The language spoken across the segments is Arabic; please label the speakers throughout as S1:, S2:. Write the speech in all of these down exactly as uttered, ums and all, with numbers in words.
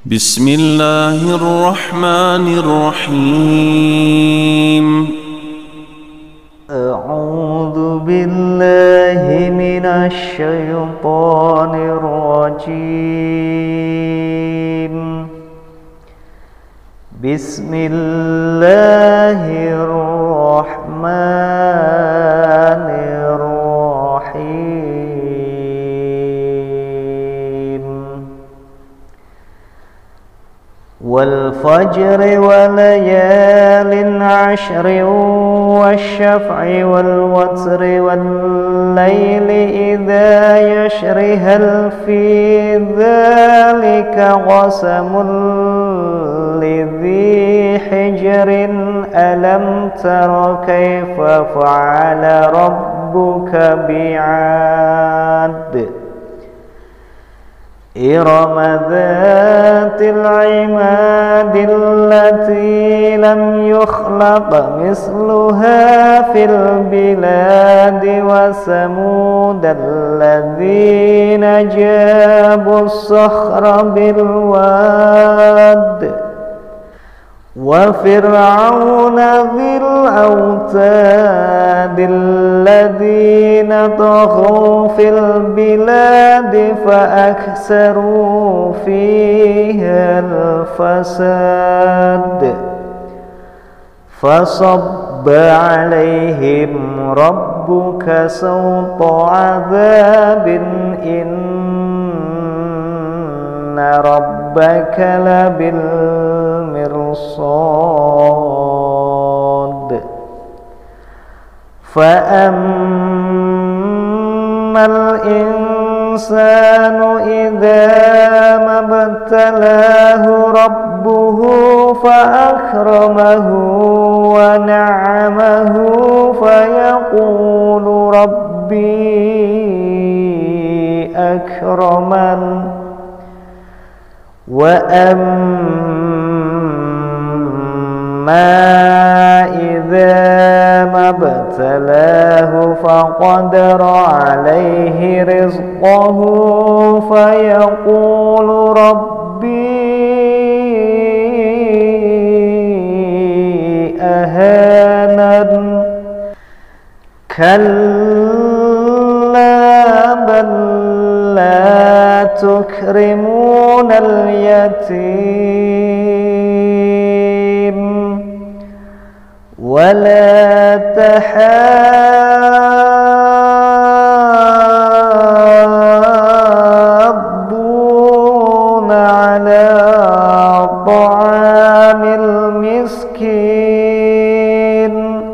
S1: بسم الله الرحمن الرحيم.
S2: أعوذ بالله من الشيطان الرجيم. بسم الله الرحمن الرحيم. والفجر وليال عشر والشفع والوتر والليل إذا يشر هل في ذلك قسم لذي حجر ألم تر كيف فعل ربك بعاد إرم ذات العماد التي لم يخلق مثلها في البلاد وثمود الذين جابوا الصخر بالواد وفرعون ذي الأوتاد الذين طغوا في البلاد فأكثروا فيها الفساد فصب عليهم ربك سوط عذاب إن ربك لبالمرصاد فأما الإنسان إذا ما ابتلاه ربه فأكرمه ونعمه فيقول ربي أكرمن وأما إذا ما ابتلاه فقدر عليه رزقه فيقول ربي أهانن كلا بل لا تكرمون اليتيم ولا تحاضون على طعام المسكين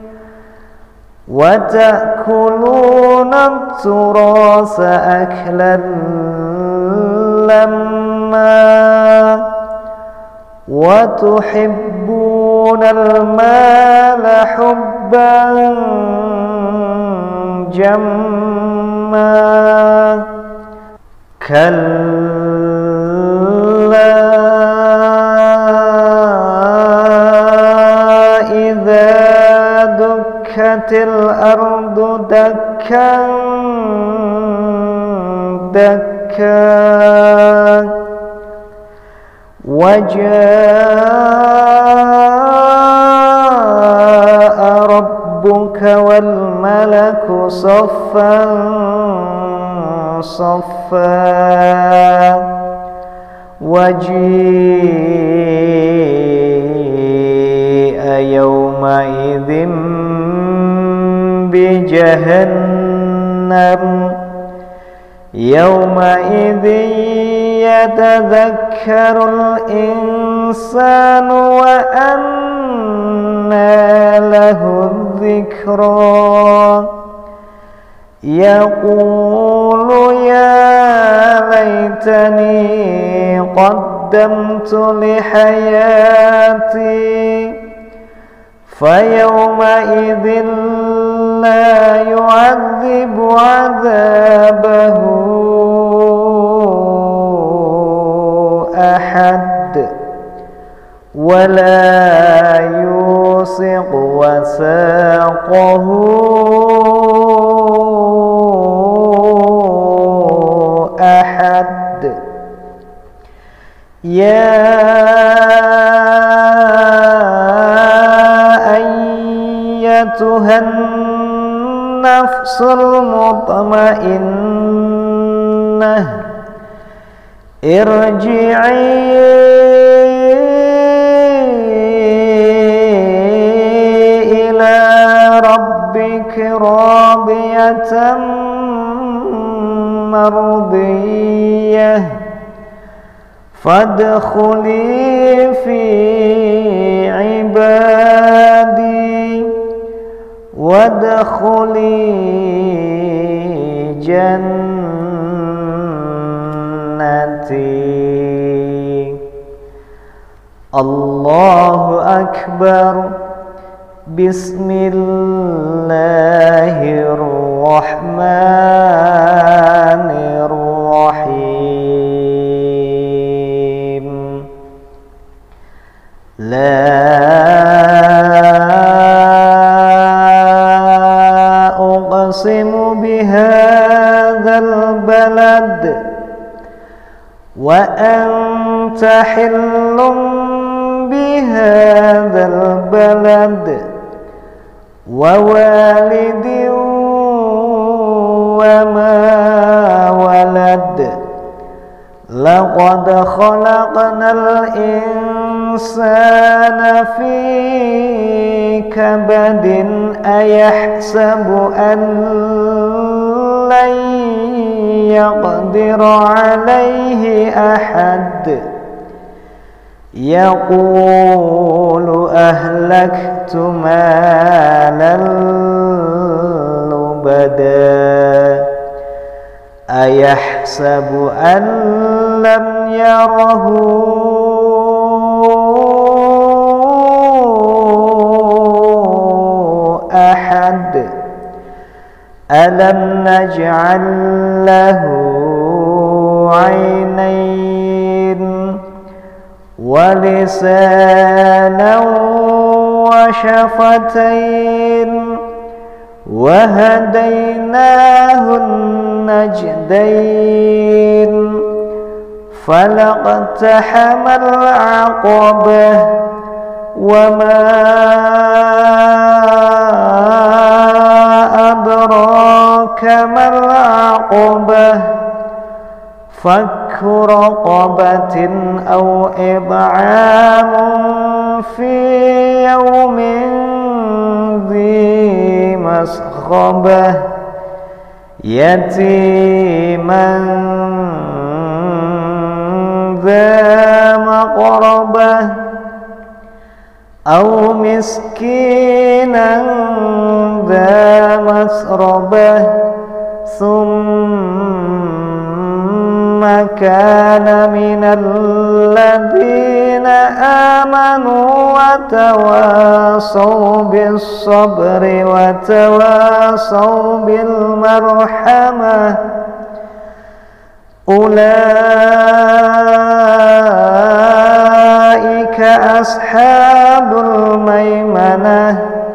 S2: وتأكلون التراث أكلا لما وتحبون المال حبا جما كلا إذا دكت الأرض دكا دكا وجاء ربك والملك صفا صفا وجيء يومئذ بجهنم يومئذ يتذكر الإنسان وأنى له الذكرى يقول يا ليتني قدمت لحياتي فيومئذ لا يعذب عذابه أحد ولا يوثق وثاقه أحد يا أيتها النفس المطمئنة ارجعي إلى ربك راضية مرضية فادخلي في عبادي وادخلي جنتي. الله أكبر. بسم الله الرحمن الرحيم. لا أقسم بهذا البلد وأنت حل بهذا البلد ووالد وما ولد. لقد خلقنا الإنسان في كبد أيحسب أن لن يقدر عليه أحد يقول أهلكت مالا لبدا أيحسب أن لم يره أحد ألم نجعل له عينين ولسانا وشفتين وهديناه النجدين فلاقتحم العقبة وما أدراك ما العقبة فك رقبة أو إطعام في يوم ذي مسغبة يتيما ذا مقربة أو مسكينا ذا مسربة ثم كان من الذين آمنوا وتواصوا بالصبر وتواصوا بالمرحمة أولئك أصحاب الميمنة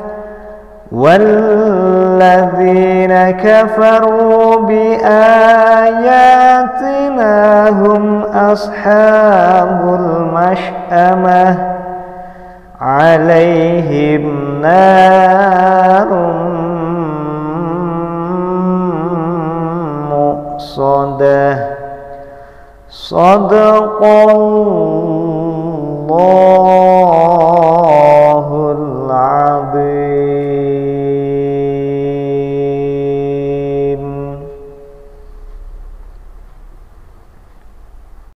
S2: والذين كفروا بآياتنا هم أصحاب المشأمة عليهم نار مؤصدة. صدق الله